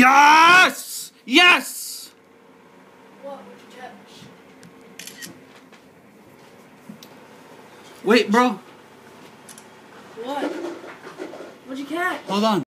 Yes! Yes! What would you catch? Wait, bro. What? What'd you catch? Hold on.